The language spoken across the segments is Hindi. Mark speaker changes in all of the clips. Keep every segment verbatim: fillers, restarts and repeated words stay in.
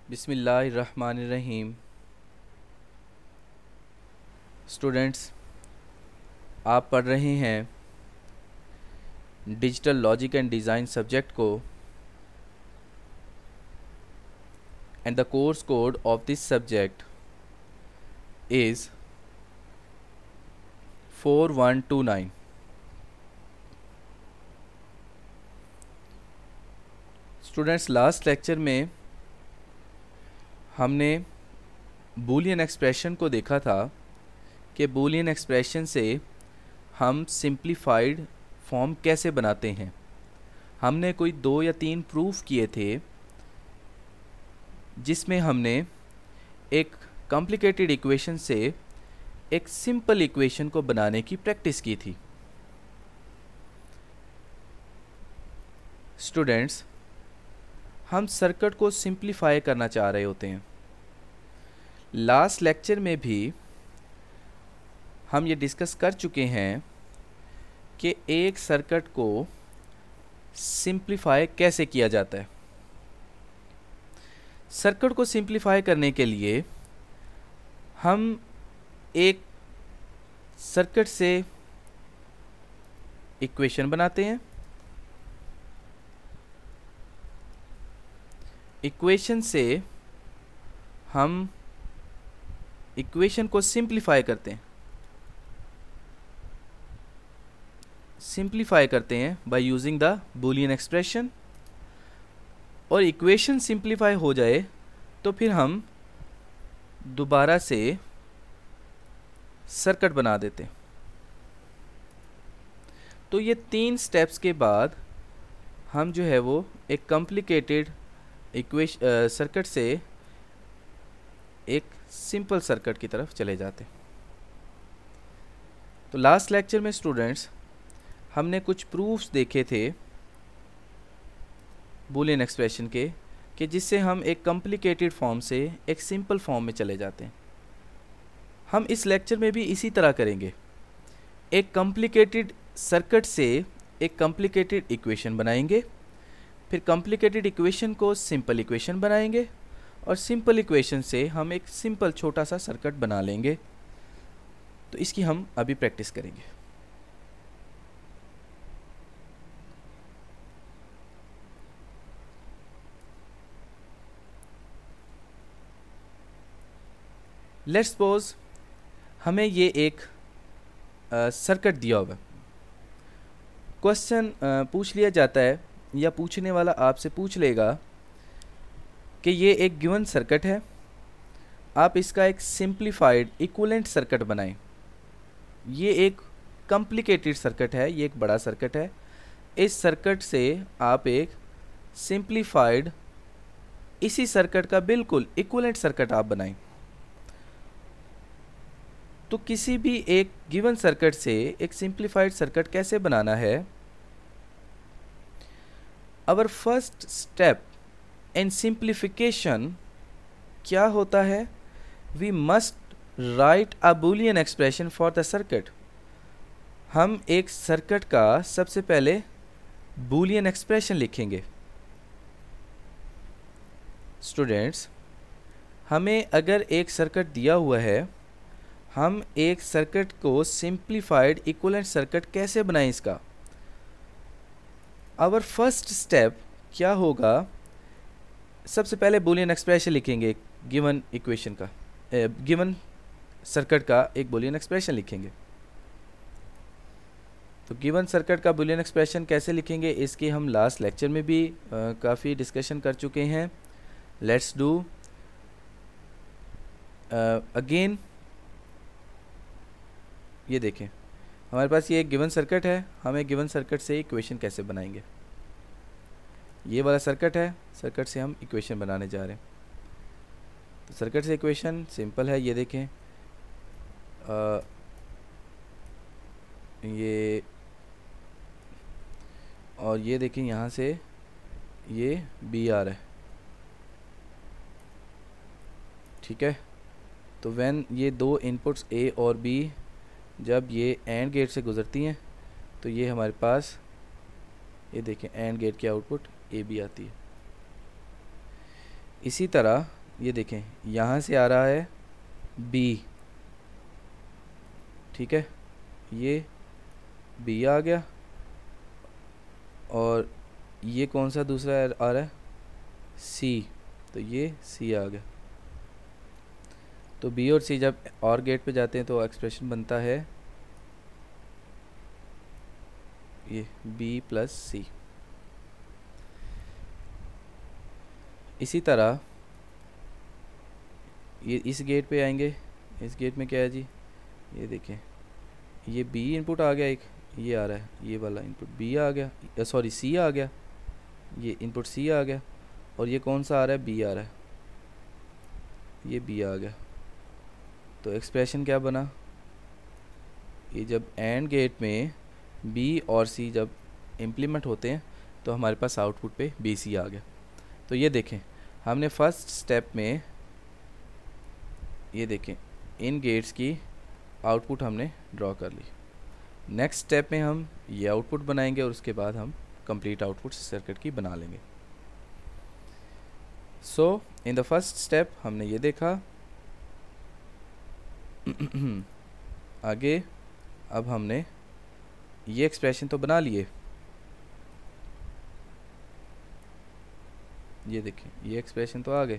Speaker 1: बिस्मिल्लाहिर्रहमानिर्रहीम। स्टूडेंट्स, आप पढ़ रहे हैं digital logic and design subject को, and the course code of this subject is four one two nine. Students, last lecture में हमने बूलियन एक्सप्रेशन को देखा था कि बूलियन एक्सप्रेशन से हम सिंप्लीफाइड फॉर्म कैसे बनाते हैं। हमने कोई दो या तीन प्रूफ किए थे जिसमें हमने एक कॉम्प्लिकेटेड इक्वेशन से एक सिंपल इक्वेशन को बनाने की प्रैक्टिस की थी। स्टूडेंट्स, हम सर्किट को सिंप्लीफाई करना चाह रहे होते हैं। लास्ट लेक्चर में भी हम ये डिस्कस कर चुके हैं कि एक सर्किट को सिंप्लीफाई कैसे किया जाता है। सर्किट को सिंप्लीफाई करने के लिए हम एक सर्किट से इक्वेशन बनाते हैं, इक्वेशन से हम इक्वेशन को सिंप्लीफाई करते हैं सिंप्लीफाई करते हैं by using the Boolean expression. और इक्वेशन सिंप्लीफाई हो जाए तो फिर हम दोबारा से सर्किट बना देते हैं। तो ये तीन स्टेप्स के बाद हम जो है वो एक कॉम्प्लिकेटेड इक्वेशन सर्किट से एक सिंपल सर्किट की तरफ चले जाते हैं। तो लास्ट लेक्चर में स्टूडेंट्स हमने कुछ प्रूफ्स देखे थे बूलियन एक्सप्रेशन के कि जिससे हम एक कॉम्प्लिकेटेड फॉर्म से एक सिंपल फॉर्म में चले जाते हैं। हम इस लेक्चर में भी इसी तरह करेंगे। एक कॉम्प्लिकेटेड सर्किट से एक कॉम्प्लिकेटेड इक्वेशन बनाएंगे, फिर कॉम्प्लिकेटेड इक्वेशन को सिंपल इक्वेशन बनाएंगे और सिंपल इक्वेशन से हम एक सिंपल छोटा सा सर्किट बना लेंगे। तो इसकी हम अभी प्रैक्टिस करेंगे। लेट्स सपोज हमें ये एक सर्किट दिया हुआ है। क्वेश्चन पूछ लिया जाता है या पूछने वाला आपसे पूछ लेगा कि ये एक गिवन सर्किट है, आप इसका एक सिंप्लीफाइड इक्विवेलेंट सर्किट बनाएं। ये एक कॉम्प्लिकेटेड सर्किट है, ये एक बड़ा सर्किट है। इस सर्किट से आप एक सिंप्लीफाइड इसी सर्किट का बिल्कुल इक्विवेलेंट सर्किट आप बनाएं। तो किसी भी एक गिवन सर्किट से एक सिंप्लीफाइड सर्किट कैसे बनाना है। Our first step in simplification क्या होता है, we must write a Boolean expression for the circuit. हम एक सर्किट का सबसे पहले बूलियन एक्सप्रेशन लिखेंगे। स्टूडेंट्स, हमें अगर एक सर्किट दिया हुआ है, हम एक सर्किट को सिंप्लीफाइड इक्विवेलेंट सर्किट कैसे बनाएं इसका। आवर फर्स्ट स्टेप क्या होगा, सबसे पहले बूलियन एक्सप्रेशन लिखेंगे। गिवन इक्वेशन का गिवन सर्किट का एक बूलियन एक्सप्रेशन लिखेंगे। तो गिवन सर्किट का बूलियन एक्सप्रेशन कैसे लिखेंगे इसकी हम लास्ट लेक्चर में भी काफ़ी डिस्कशन कर चुके हैं। Let's do again. ये देखें, हमारे पास ये एक गिवन सर्किट है, हमें गिवन सर्किट से इक्वेशन कैसे बनाएंगे। ये वाला सर्किट है, सर्किट से हम इक्वेशन बनाने जा रहे हैं। तो सर्किट से इक्वेशन सिंपल है, ये देखें आ, ये और ये देखें यहाँ से ये बी आ रहा है, ठीक है। तो व्हेन ये दो इनपुट्स ए और बी जब ये एंड गेट से गुज़रती हैं तो ये हमारे पास ये देखें एंड गेट की आउटपुट ए बी आती है। इसी तरह ये देखें यहाँ से आ रहा है बी, ठीक है, ये बी आ गया, और ये कौन सा दूसरा आ रहा है सी, तो ये सी आ गया। तो बी और सी जब और गेट पे जाते हैं तो एक्सप्रेशन बनता है ये बी प्लस सी। इसी तरह ये इस गेट पे आएंगे, इस गेट में क्या है जी, ये देखें ये बी इनपुट आ गया, एक ये आ रहा है, ये वाला इनपुट बी आ गया, सॉरी सी आ गया, ये इनपुट सी आ गया, और ये कौन सा आ रहा है बी आ रहा है, ये बी आ गया। तो एक्सप्रेशन क्या बना, ये जब एंड गेट में बी और सी जब इम्प्लीमेंट होते हैं तो हमारे पास आउटपुट पे बी सी आ गया। तो ये देखें हमने फर्स्ट स्टेप में ये देखें इन गेट्स की आउटपुट हमने ड्रॉ कर ली। नेक्स्ट स्टेप में हम ये आउटपुट बनाएंगे और उसके बाद हम कंप्लीट आउटपुट सर्किट की बना लेंगे। So in the first step हमने ये देखा। आगे अब हमने ये एक्सप्रेशन तो बना लिए, ये देखें ये एक्सप्रेशन तो आ गए।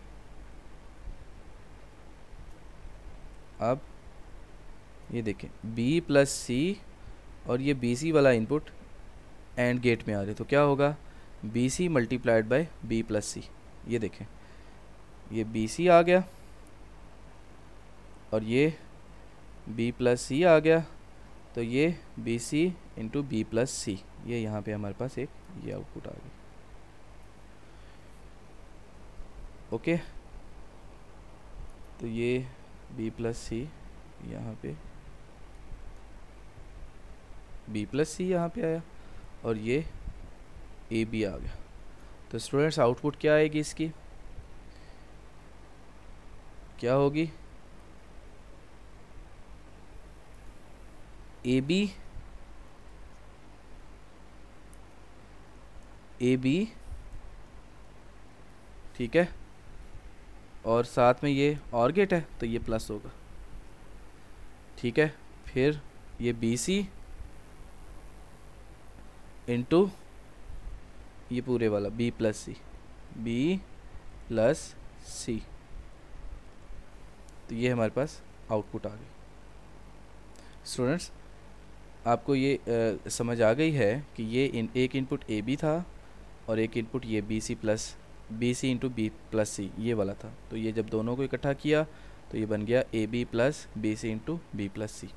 Speaker 1: अब ये देखें b प्लस सी और ये बी सी वाला इनपुट एंड गेट में आ रहे, तो क्या होगा B C multiplied by B plus C. ये देखें ये बी सी आ गया और ये b प्लस सी आ गया, तो ये B C into B plus C, ये यहाँ पे हमारे पास एक ये आउटपुट आ गया। ओके, तो ये b प्लस सी यहाँ पे b प्लस सी यहाँ पे आया और ये ए बी आ गया। तो स्टूडेंट्स आउटपुट क्या आएगी इसकी, क्या होगी ए बी ए बी ठीक है, और साथ में ये और गेट है तो ये प्लस होगा, ठीक है। फिर ये बी सी इंटू ये पूरे वाला b plus C, b plus C, तो ये हमारे पास आउटपुट आ गई। स्टूडेंट्स आपको ये आ, समझ आ गई है कि ये इन एक इनपुट ए बी था और एक इनपुट ये B C plus B C into B plus C ये वाला था। तो ये जब दोनों को इकट्ठा किया तो ये बन गया A B plus B C into B plus C.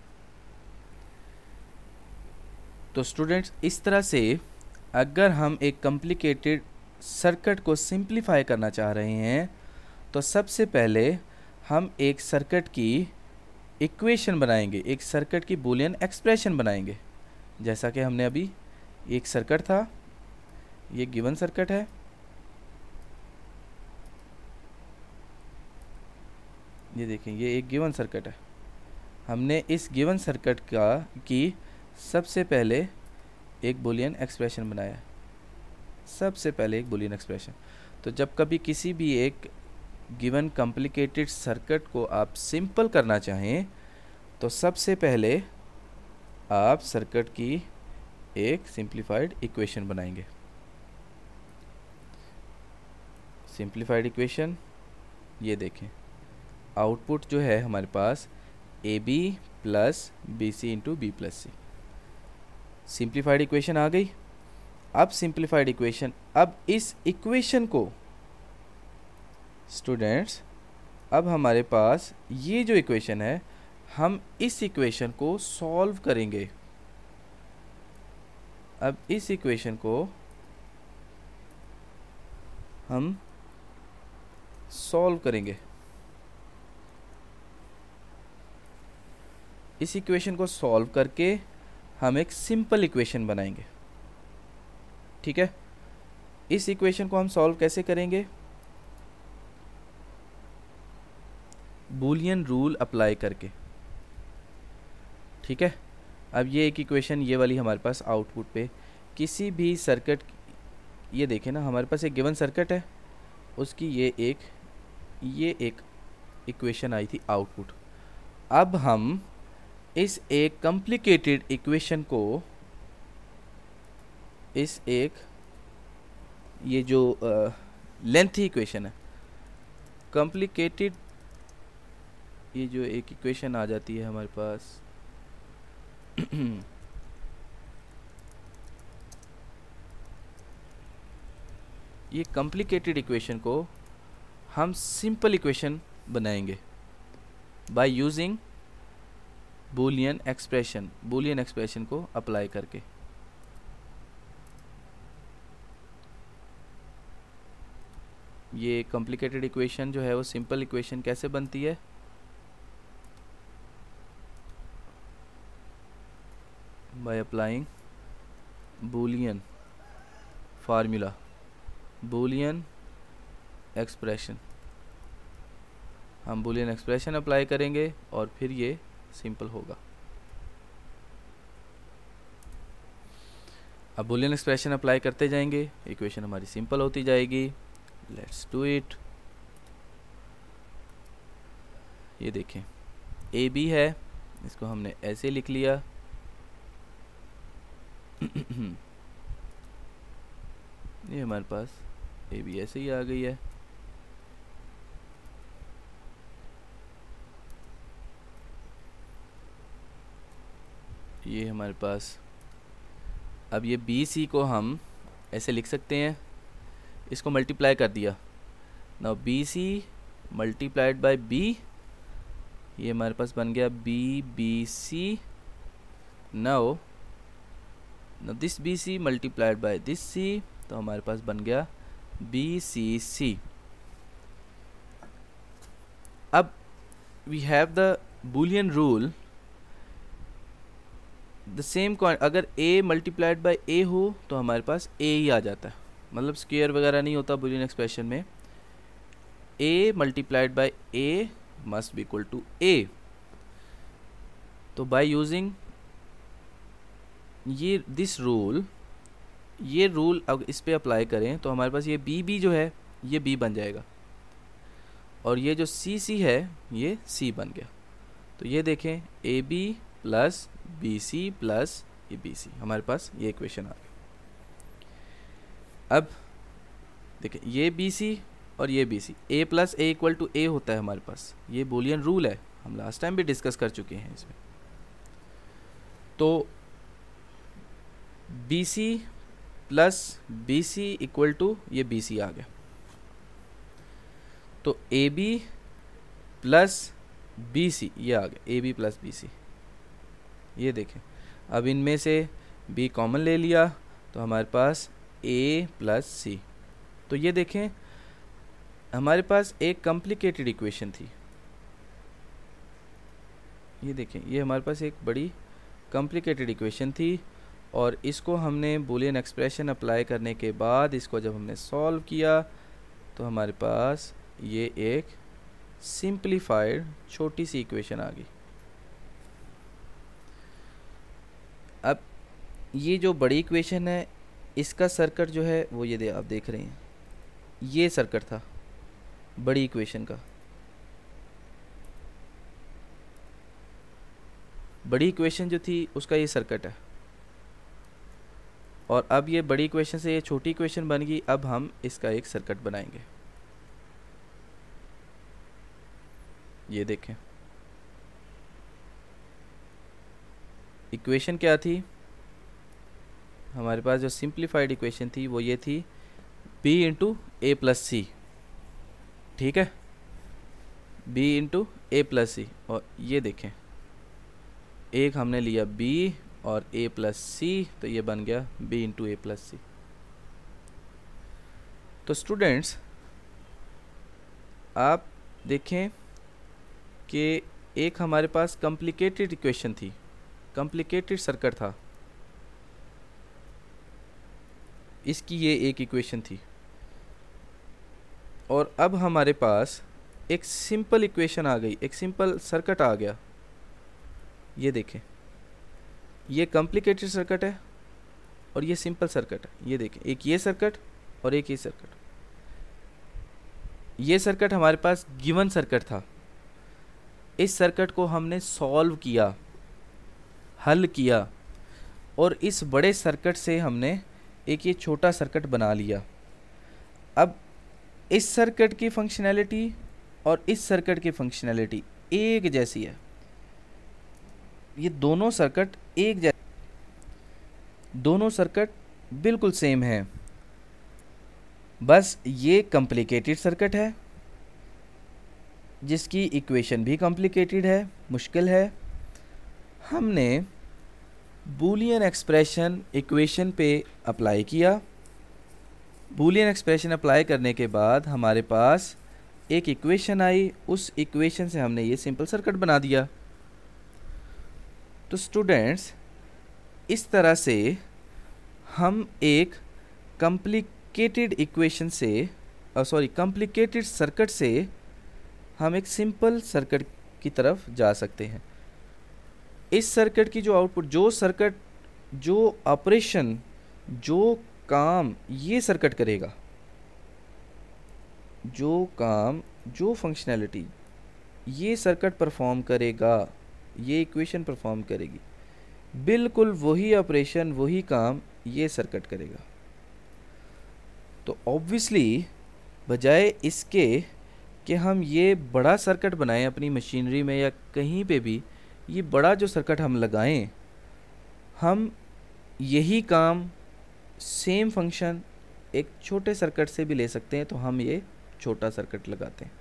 Speaker 1: तो स्टूडेंट्स इस तरह से अगर हम एक कॉम्प्लिकेटेड सर्किट को सिंप्लीफाई करना चाह रहे हैं तो सबसे पहले हम एक सर्किट की इक्वेशन बनाएंगे, एक सर्किट की बूलियन एक्सप्रेशन बनाएंगे। जैसा कि हमने अभी एक सर्किट था, ये गिवन सर्किट है, ये देखें ये एक गिवन सर्किट है। हमने इस गिवन सर्किट का की सबसे पहले एक बूलियन एक्सप्रेशन बनाया है, सबसे पहले एक बूलियन एक्सप्रेशन। तो जब कभी किसी भी एक गिवन कॉम्प्लिकेटेड सर्किट को आप सिंपल करना चाहें तो सबसे पहले आप सर्किट की एक सिंप्लीफाइड इक्वेशन बनाएंगे। सिंप्लीफाइड इक्वेशन ये देखें आउटपुट जो है हमारे पास A B plus B C into B plus C, simplified equation आ गई। अब सिंप्लीफाइड इक्वेशन, अब इस इक्वेशन को स्टूडेंट्स अब हमारे पास ये जो इक्वेशन है हम इस इक्वेशन को सॉल्व करेंगे। अब इस इक्वेशन को हम सॉल्व करेंगे। इस इक्वेशन को सॉल्व करके हम एक सिंपल इक्वेशन बनाएंगे, ठीक है। इस इक्वेशन को हम सॉल्व कैसे करेंगे, बूलियन रूल अप्लाई करके, ठीक है। अब ये एक इक्वेशन ये वाली हमारे पास आउटपुट पे किसी भी सर्किट, ये देखें ना हमारे पास एक गिवन सर्किट है, उसकी ये एक ये एक इक्वेशन आई थी आउटपुट। अब हम इस एक कॉम्प्लिकेटेड इक्वेशन को, इस एक ये जो लेंथी इक्वेशन है, कॉम्प्लिकेटेड, ये जो एक इक्वेशन आ जाती है हमारे पास ये कॉम्प्लिकेटेड इक्वेशन को हम सिंपल इक्वेशन बनाएंगे by using Boolean expression, Boolean expression को अप्लाई करके। ये कॉम्प्लिकेटेड इक्वेशन जो है वो सिंपल इक्वेशन कैसे बनती है, by applying Boolean formula, Boolean expression. हम बूलियन एक्सप्रेशन अप्लाई करेंगे और फिर ये सिंपल होगा। अब बूलियन एक्सप्रेशन अप्लाई करते जाएंगे, इक्वेशन हमारी सिंपल होती जाएगी। Let's do it. ये देखें ए बी है, इसको हमने ऐसे लिख लिया। ये हमारे पास ए बी ऐसे ही आ गई है। ये हमारे पास, अब ये बी सी को हम ऐसे लिख सकते हैं, इसको मल्टीप्लाई कर दिया। Now B C multiplied by B, ये हमारे पास बन गया B B C. Now now this B C multiplied by this C, तो हमारे पास बन गया बी सी सी। अब we have the Boolean rule, the same, अगर a मल्टीप्लाइड बाय a हो तो हमारे पास a ही आ जाता है, मतलब स्क्वायर वगैरह नहीं होता बूलियन एक्सप्रेशन में। a multiplied by a must be equal to a। तो बाय यूजिंग ये दिस रूल, ये रूल अब इस पे अप्लाई करें तो हमारे पास ये b b जो है ये b बन जाएगा, और ये जो c c है ये c बन गया। तो ये देखें A B plus B C plus A B C, हमारे पास ये इक्वेशन आ गई। अब देखें ये बी सी और ये B C, A plus A equal to A होता है हमारे पास, ये बूलियन रूल है, हम लास्ट टाइम भी डिस्कस कर चुके हैं इसमें। तो B C plus B C equal to ये बी सी आ गया। तो A B plus B C ये आ गया, A B plus B C. ये देखें अब इनमें से b कॉमन ले लिया तो हमारे पास a प्लस सी। तो ये देखें हमारे पास एक कॉम्प्लिकेटेड इक्वेशन थी, ये देखें ये हमारे पास एक बड़ी कॉम्प्लिकेटेड इक्वेशन थी, और इसको हमने बूलियन एक्सप्रेशन अप्लाई करने के बाद इसको जब हमने सॉल्व किया तो हमारे पास ये एक सिंप्लीफाइड छोटी सी इक्वेशन आ गई। अब ये जो बड़ी इक्वेशन है इसका सर्किट जो है वो ये दे आप देख रहे हैं, ये सर्किट था बड़ी इक्वेशन का। बड़ी इक्वेशन जो थी उसका ये सर्किट है, और अब ये बड़ी इक्वेशन से ये छोटी इक्वेशन बन गई। अब हम इसका एक सर्किट बनाएंगे। ये देखें इक्वेशन क्या थी हमारे पास, जो सिंप्लीफाइड इक्वेशन थी वो ये थी b into A plus C, ठीक है, b into A plus C. और ये देखें एक हमने लिया b और a प्लस सी, तो ये बन गया b into A plus C. तो स्टूडेंट्स आप देखें कि एक हमारे पास कॉम्प्लिकेटेड इक्वेशन थी, कॉम्प्लिकेटेड सर्किट था, इसकी ये एक इक्वेशन थी, और अब हमारे पास एक सिंपल इक्वेशन आ गई, एक सिंपल सर्किट आ गया। ये देखें ये कॉम्प्लिकेटेड सर्किट है और ये सिंपल सर्किट है। ये देखें एक ये सर्किट और एक ये सर्किट। ये सर्किट हमारे पास गिवन सर्किट था, इस सर्किट को हमने सॉल्व किया, हल किया, और इस बड़े सर्किट से हमने एक ये छोटा सर्किट बना लिया। अब इस सर्किट की फंक्शनैलिटी और इस सर्किट की फंक्शनैलिटी एक जैसी है, ये दोनों सर्किट एक जैसे, दोनों सर्किट बिल्कुल सेम है, बस ये कॉम्प्लिकेटेड सर्किट है जिसकी इक्वेशन भी कॉम्प्लिकेटेड है, मुश्किल है। हमने बूलियन एक्सप्रेशन इक्वेशन पे अप्लाई किया, बूलियन एक्सप्रेशन अप्लाई करने के बाद हमारे पास एक इक्वेशन आई, उस इक्वेशन से हमने ये सिंपल सर्किट बना दिया। तो स्टूडेंट्स, इस तरह से हम एक कॉम्प्लिकेटेड इक्वेशन से सॉरी कॉम्प्लिकेटेड सर्किट से हम एक सिंपल सर्किट की तरफ जा सकते हैं। इस सर्किट की जो आउटपुट, जो सर्किट, जो ऑपरेशन, जो काम ये सर्किट करेगा, जो काम, जो फंक्शनैलिटी ये सर्किट परफॉर्म करेगा, ये इक्वेशन परफॉर्म करेगी, बिल्कुल वही ऑपरेशन, वही काम ये सर्किट करेगा। तो ऑब्वियसली बजाय इसके कि हम ये बड़ा सर्किट बनाएं अपनी मशीनरी में या कहीं पे भी, ये बड़ा जो सर्किट हम लगाएं, हम यही काम, सेम फंक्शन एक छोटे सर्किट से भी ले सकते हैं। तो हम ये छोटा सर्किट लगाते हैं।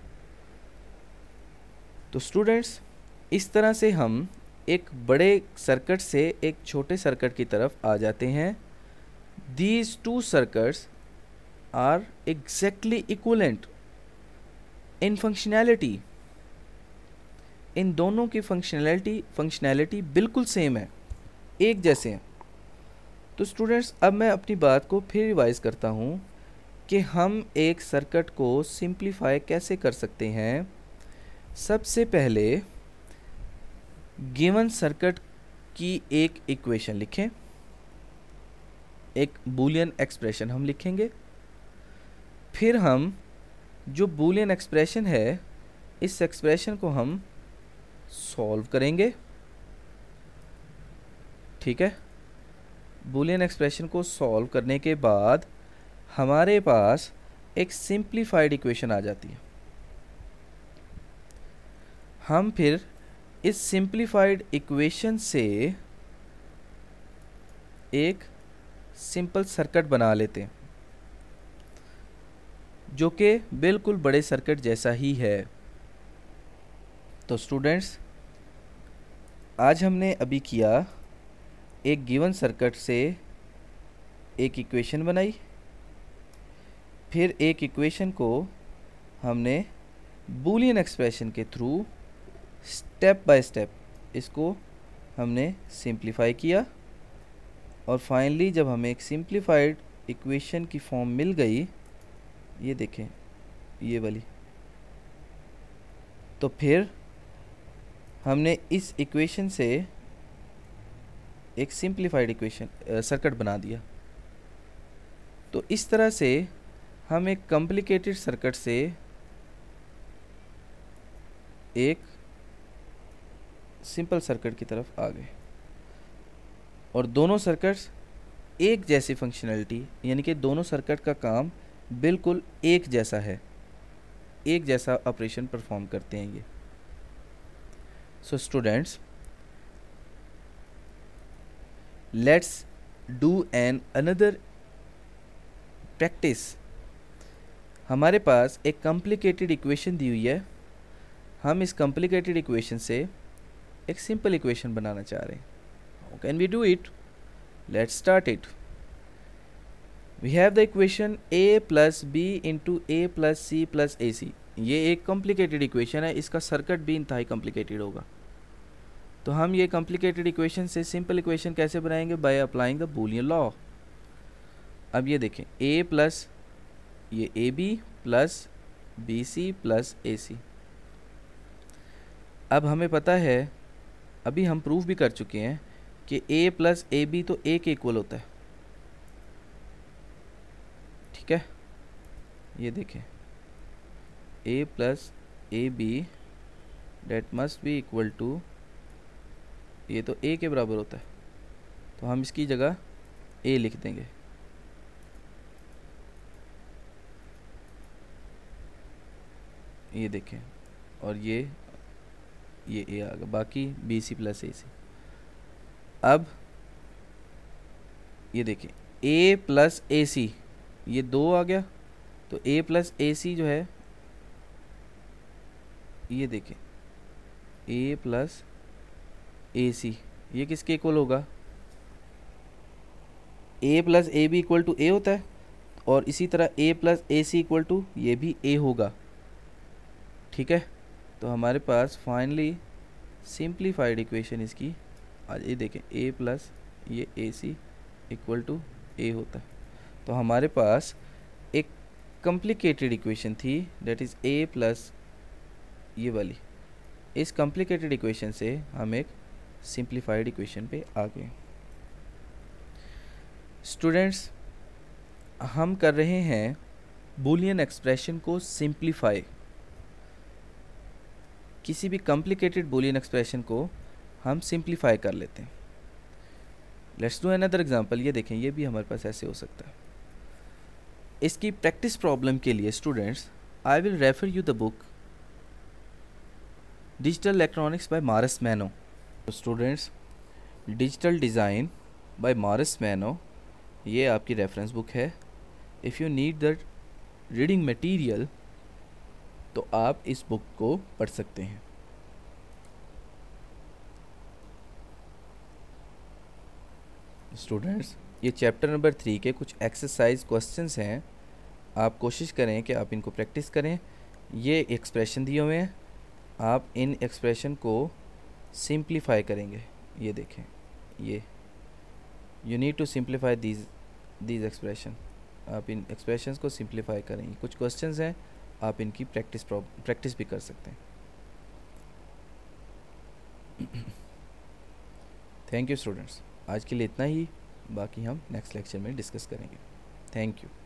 Speaker 1: तो स्टूडेंट्स, इस तरह से हम एक बड़े सर्किट से एक छोटे सर्किट की तरफ आ जाते हैं। These two circuits are exactly equivalent in functionality. इन दोनों की फंक्शनैलिटी फंक्शनैलिटी बिल्कुल सेम है, एक जैसे हैं। तो स्टूडेंट्स, अब मैं अपनी बात को फिर रिवाइज करता हूँ कि हम एक सर्किट को सिंप्लीफाई कैसे कर सकते हैं। सबसे पहले गिवन सर्किट की एक इक्वेशन लिखें, एक बूलियन एक्सप्रेशन हम लिखेंगे। फिर हम जो बूलियन एक्सप्रेशन है, इस एक्सप्रेशन को हम सॉल्व करेंगे। ठीक है, बूलियन एक्सप्रेशन को सॉल्व करने के बाद हमारे पास एक सिंप्लीफाइड इक्वेशन आ जाती है। हम फिर इस सिंप्लीफाइड इक्वेशन से एक सिंपल सर्किट बना लेते हैं जो कि बिल्कुल बड़े सर्किट जैसा ही है। तो स्टूडेंट्स, आज हमने अभी किया, एक गिवन सर्किट से एक इक्वेशन बनाई, फिर एक इक्वेशन को हमने बूलियन एक्सप्रेशन के थ्रू स्टेप बाय स्टेप इसको हमने सिंप्लीफाई किया, और फाइनली जब हमें एक सिंप्लीफाइड इक्वेशन की फॉर्म मिल गई, ये देखें ये वाली, तो फिर हमने इस इक्वेशन से एक सिंप्लीफाइड इक्वेशन सर्किट बना दिया। तो इस तरह से हम एक कॉम्प्लिकेटेड सर्किट से एक सिंपल सर्किट की तरफ आ गए, और दोनों सर्किट्स एक जैसी फंक्शनैलिटी, यानी कि दोनों सर्किट का काम बिल्कुल एक जैसा है, एक जैसा ऑपरेशन परफॉर्म करते हैं ये। So students, let's do an another practice. हमारे पास एक कॉम्प्लिकेटेड इक्वेशन दी हुई है, हम इस कॉम्प्लिकेटेड इक्वेशन से एक सिंपल इक्वेशन बनाना चाह रहे हैं। How can we do it? Let's start it. We have the equation a plus B into A plus C plus A C. ये एक कॉम्प्लिकेटेड इक्वेशन है, इसका सर्किट भी इंतहाई कॉम्प्लिकेटेड होगा। तो हम ये कॉम्प्लिकेटेड इक्वेशन से सिंपल इक्वेशन कैसे बनाएंगे? By applying the Boolean law. अब ये देखें, a प्लस ये A B plus B C plus A C. अब हमें पता है, अभी हम प्रूफ भी कर चुके हैं कि a प्लस ए बी तो a के इक्वल होता है। ठीक है, ये देखें A plus A B that must be equal to, ये तो ए के बराबर होता है, तो हम इसकी जगह ए लिख देंगे। ये देखें, और ये ये ए आ गया, बाकी B C plus A C. अब ये देखें ए प्लस ए सी, ये दो आ गया, तो ए प्लस ए सी जो है, ये देखें ए प्लस ए सी, ये किसके इक्वल होगा, A plus A B equal to A होता है, और इसी तरह A plus A C equal to ये भी ए होगा। ठीक है, तो हमारे पास फाइनली सिंप्लीफाइड इक्वेशन इसकी आज ये देखें ए प्लस ये ए सी इक्वल टू ए होता है। तो हमारे पास एक कॉम्प्लिकेटेड इक्वेशन थी, डेट इज़ ए प्लस ये वाली। इस कॉम्प्लिकेटेड इक्वेशन से हम एक सिंप्लीफाइड इक्वेशन पे आ गए। स्टूडेंट्स, हम कर रहे हैं बूलियन एक्सप्रेशन को सिंप्लीफाई। किसी भी कॉम्प्लिकेटेड बूलियन एक्सप्रेशन को हम सिंप्लीफाई कर लेते हैं। Let's do another example. ये देखें, ये भी हमारे पास ऐसे हो सकता है। इसकी प्रैक्टिस प्रॉब्लम के लिए students, I will refer you the book digital electronics by Morris Mano. Students, digital design by Morris Mano, ये आपकी रेफरेंस बुक है। If you need the reading material तो आप इस बुक को पढ़ सकते हैं। स्टूडेंट्स, ये चैप्टर नंबर थ्री के कुछ एक्सरसाइज क्वेश्चंस हैं। आप कोशिश करें कि आप इनको प्रैक्टिस करें। ये एक्सप्रेशन दिए हुए हैं, आप इन एक्सप्रेशन को सिंप्लीफाई करेंगे। ये देखें, ये you need to simplify these these expression. आप इन एक्सप्रेशंस को सिंप्लीफाई करेंगे। कुछ क्वेश्चंस हैं, आप इनकी प्रैक्टिस प्रैक्टिस भी कर सकते हैं। थैंक यू स्टूडेंट्स, आज के लिए इतना ही, बाकी हम नेक्स्ट लेक्चर में डिस्कस करेंगे। Thank you.